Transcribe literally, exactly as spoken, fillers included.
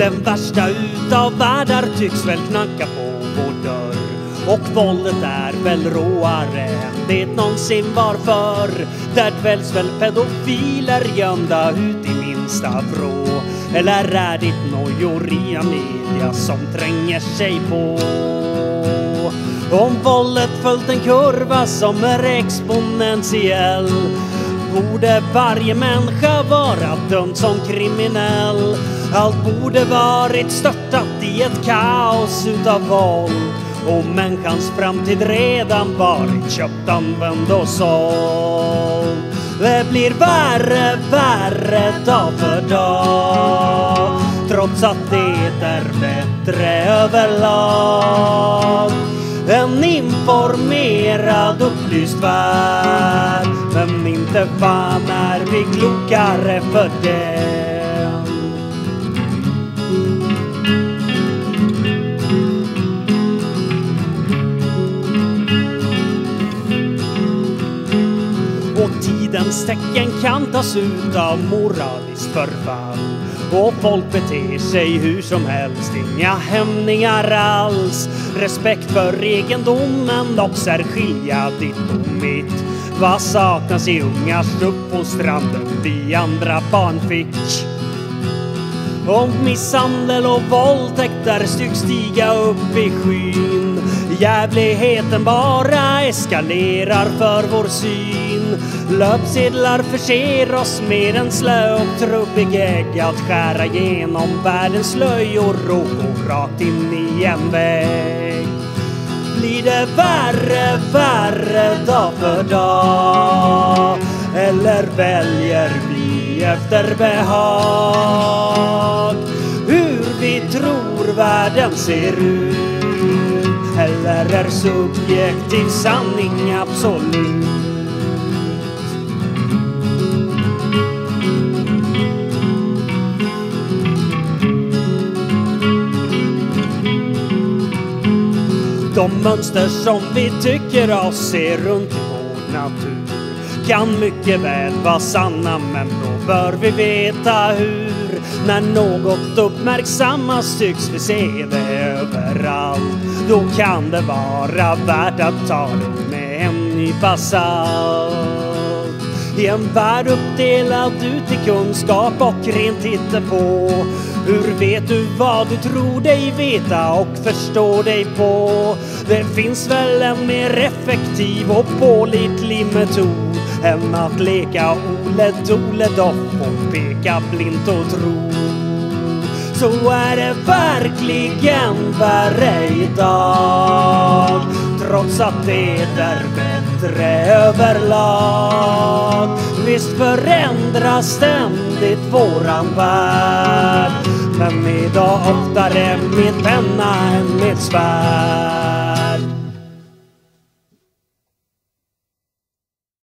Den värsta utav världar tycks väl knacka på vår dörr. Och våldet är väl råare än det någonsin var förr. Där dväljs väl pedofiler gömda ut i minsta vrå. Eller är det nojoria media som tränger sig på? Om våldet följt en kurva som är exponentiell, borde varje människa vara dömd som kriminell. Allt borde varit störtat i ett kaos utav våld, och människans framtid redan varit köpt, använd och såld. Det blir värre, värre dag för dag, trots att det är bättre överlag. En informerad, upplyst värld, men inte fan är vi klokare för det. Och tidens tecken kan tas ut av moraliskt förfall, och folk beter sig hur som helst, inga hämningar alls. Respekt för egendomen och särskilja ditt och mitt. Vad saknas i ungars uppfostran vi andra barn fick? Om misshandel och våldtäkter tycks stiga upp i skyn, jävligheten bara eskalerar för vår syn. Löpsedlar förser oss med en slö och trubbig ägg att skära igenom världens slöjor och gå rakt in i en vägg. Blir det värre, värre dag för dag, eller väljer vi efter behag hur vi tror världen ser ut? Eller är subjektiv sanning absolut? De mönster som vi tycker oss se runt i vår natur kan mycket väl vara sanna, men då bör vi veta hur. När något uppmärksammas tycks vi se det överallt. Då kan det vara värt att ta det med en nypa salt. I en värld uppdelad ut i kunskap och rent hittepå, hur vet du vad du tror dig veta och förstår dig på? Det finns väl en mer effektiv och pålitlig metod än att leka Ole Dole Doff och peka blint och tro. Så är det verkligen värre idag, trots att det är bättre överlag. Visst förändras ständigt våran värld, men idag oftare med penna än med svärd.